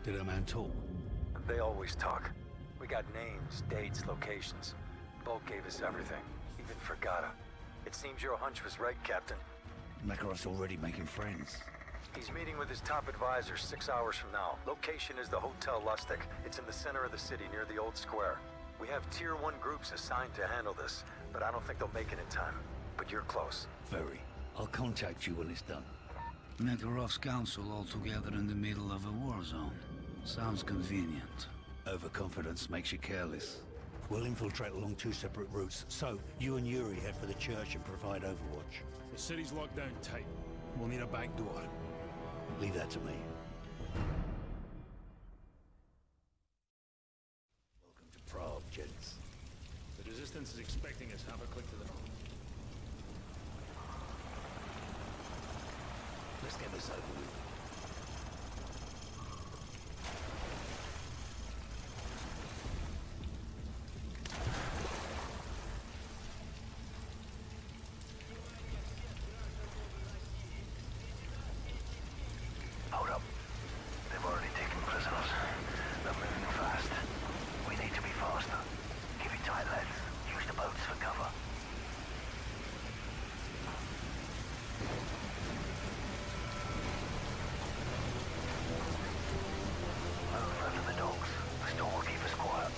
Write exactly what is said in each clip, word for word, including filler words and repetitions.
Did a man talk? They always talk. We got names, dates, locations. Bolt gave us everything, even Fragata. It seems your hunch was right, Captain. Makarov's already making friends. He's meeting with his top advisor six hours from now. Location is the Hotel Lustig. It's in the center of the city near the old square. We have tier one groups assigned to handle this, but I don't think they'll make it in time. But you're close. Very. I'll contact you when it's done. Makarov's council all together in the middle of a war zone. Sounds convenient. Overconfidence makes you careless. We'll infiltrate along two separate routes, so you and Yuri head for the church and provide overwatch. The city's locked down tight. We'll need a back door. Leave that to me. Welcome to Prague, gents. The Resistance is expecting us. Have a click to the north. Let's get this over with. Hold up. They've already taken prisoners. They're moving fast. We need to be faster. Keep it tight, lads. Use the boats for cover. Move under the docks. The storm will keep us quiet.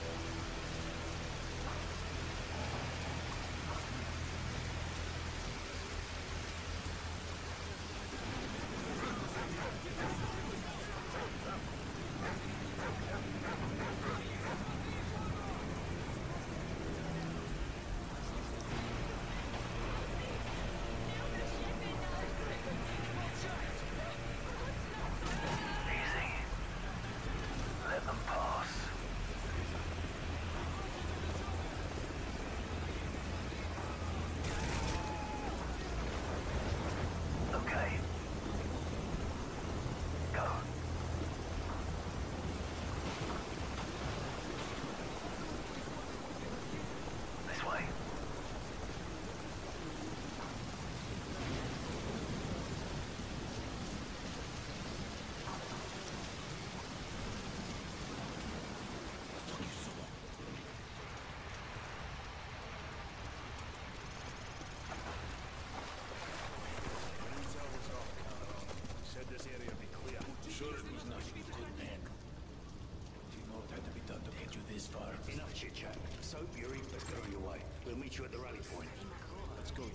Enough chit-chat. So, Yuri, let's get on your way. We'll meet you at the rally point. Let's go.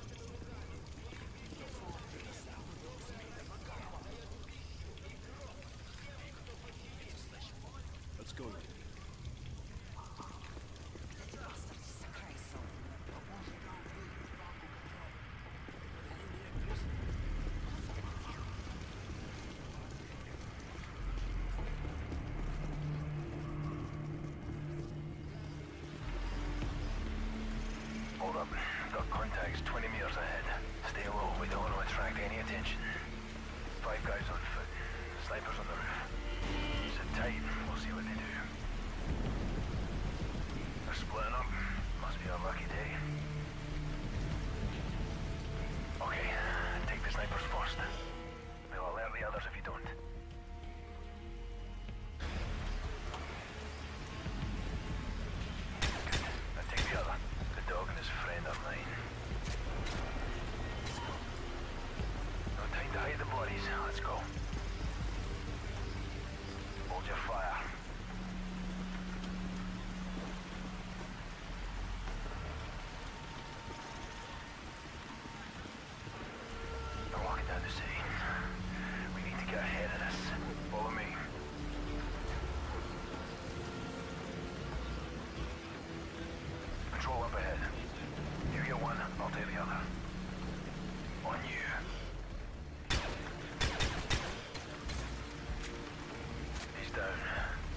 Let's go. Hold up. Got contacts twenty meters ahead. Stay low. We don't want to attract any attention. Five guys on foot. Snipers on the roof. Sit tight. We'll see what they do. They're splitting up. Must be a lucky day. Okay. Take the snipers first. We'll alert the others if you don't. Good. Now take the other. The dog and his friend are mine. No time to hide the bodies. Let's go. Hold your fire. They're walking down the city. We need to get ahead of this. Follow me. Control up ahead. You get one, I'll take the other. On you. He's down.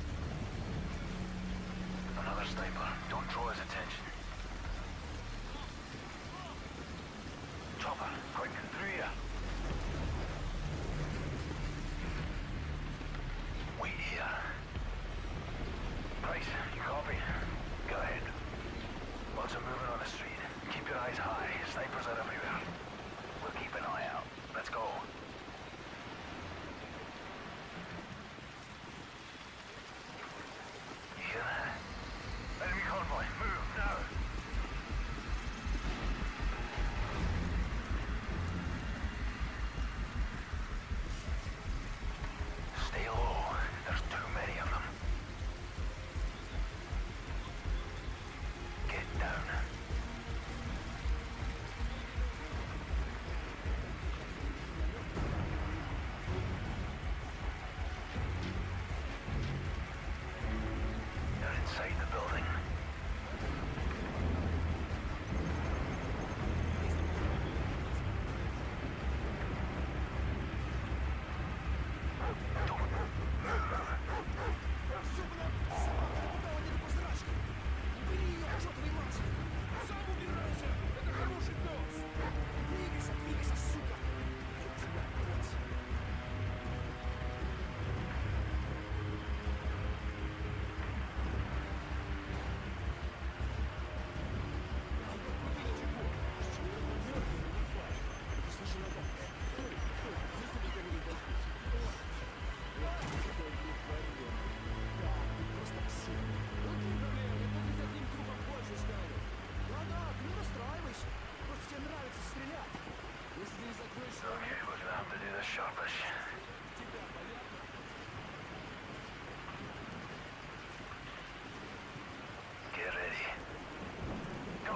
sharpish. Get ready. Go.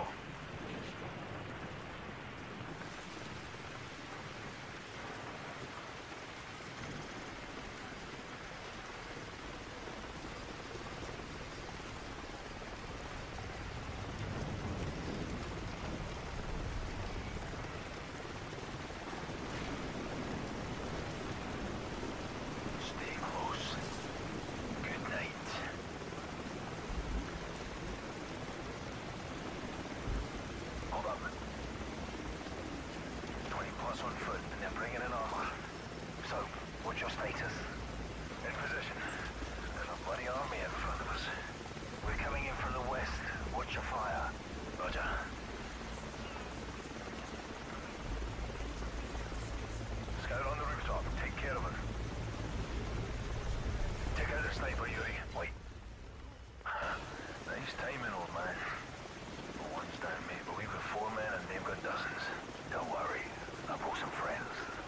Stay close. Good night. Hold up. twenty plus on foot, and they're bringing in armor. So, what's your status? In position. There's a bloody army in front of us. We're coming in from the west. Watch your fire. Roger. Scout on the rooftop. Take care of it. Take out the sniper, Yuri. Wait. Nice timing, old man. One's down, mate, but we've got four men and they've got dozens. Don't worry. I'll pull some friends.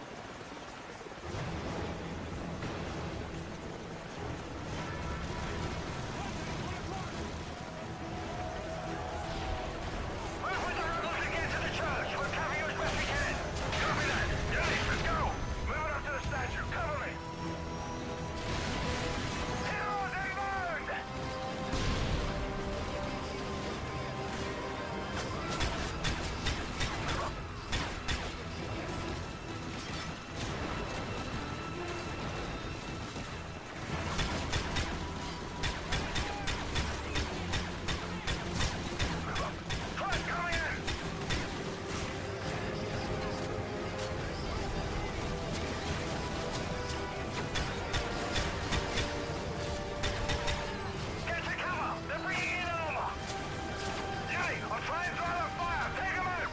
Move with the rebels and get to the church. We'll cover you as best we can. Copy that. Yuri, let's go. Move it up to the statue. Cover me. Heroes inbound! Move up. Front coming in! Get to cover! They're bringing in armor! Yuri, I'll try and throw the fire! Take them out!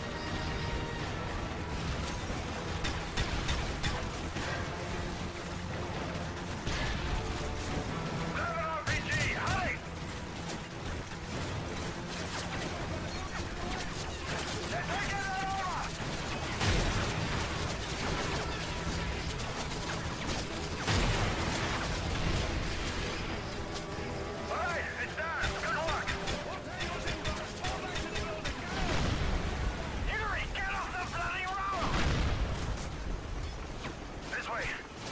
Grab an R P G! Hurry! They're taking their armor! All right, it's done. Good work. Yuri, get off the bloody road! This way.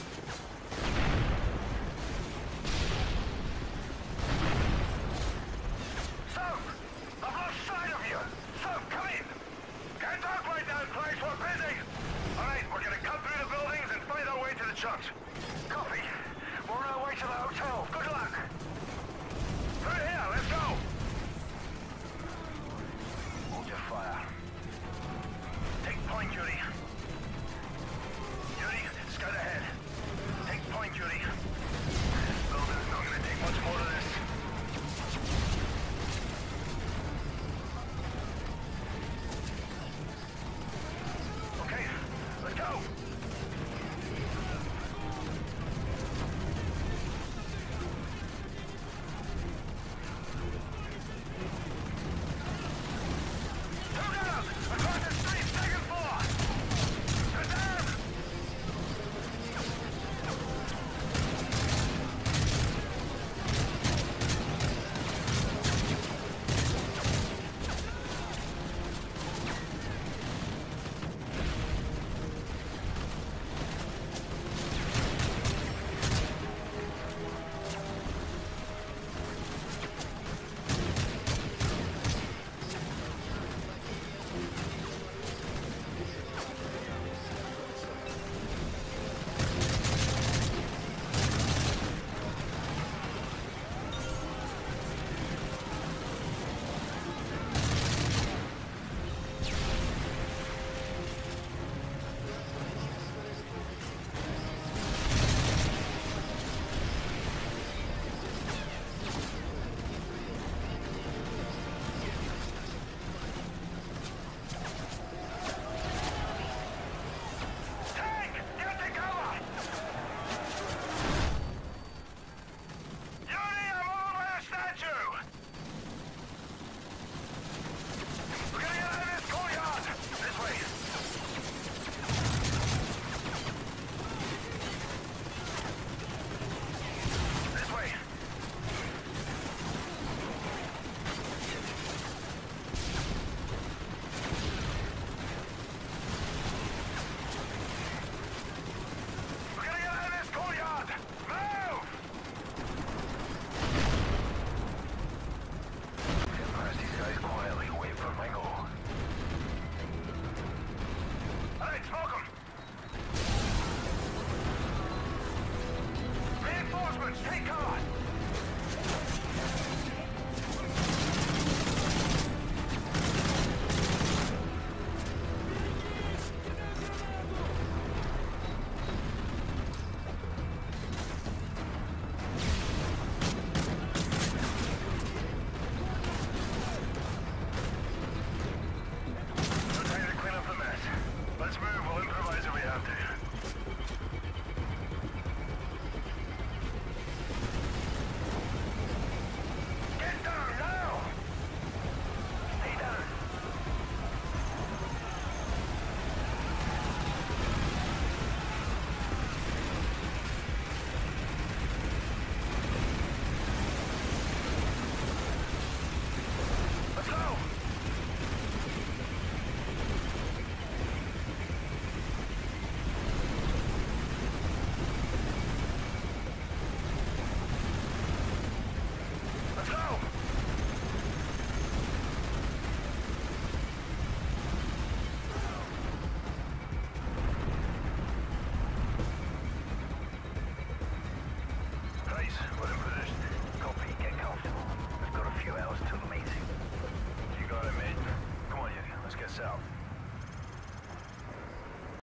Soap! I've lost sight of you! Soap, come in! Can't talk right now, Clash, we're busy! Alright, we're gonna cut through the buildings and find our way to the church. Copy. We're on our way to the hotel. Good luck! Through here, let's go! Hold your fire. Take point, Yuri. Yuri, scout ahead. Take point, Yuri. This building's not gonna take much more of this. Okay, let's go! movements. Take cover.